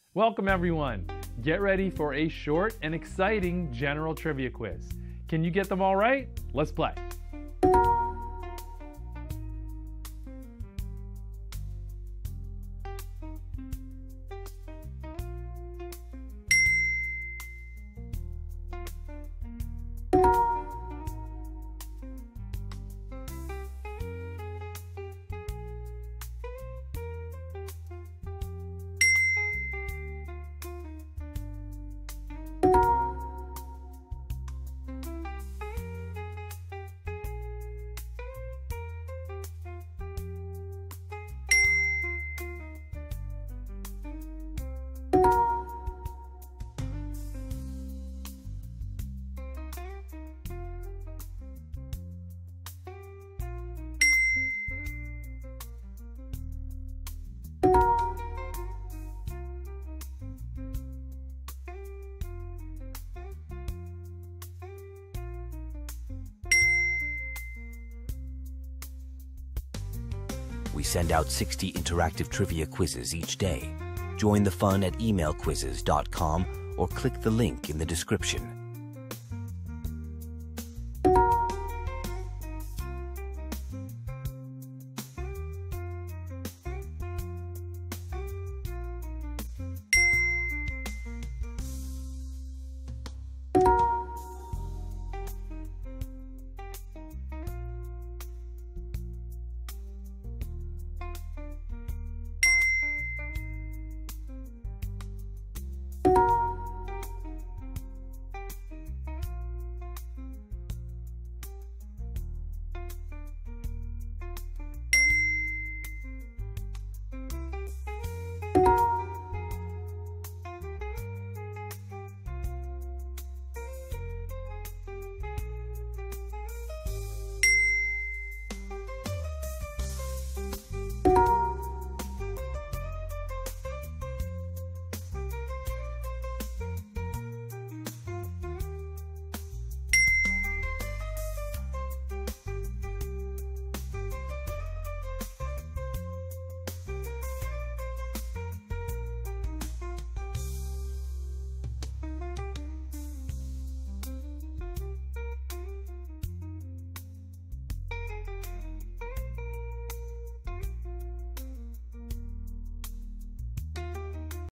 Welcome everyone. Get ready for a short and exciting general trivia quiz. Can you get them all right? Let's play. We send out 60 interactive trivia quizzes each day. Join the fun at emailquizzes.com or click the link in the description.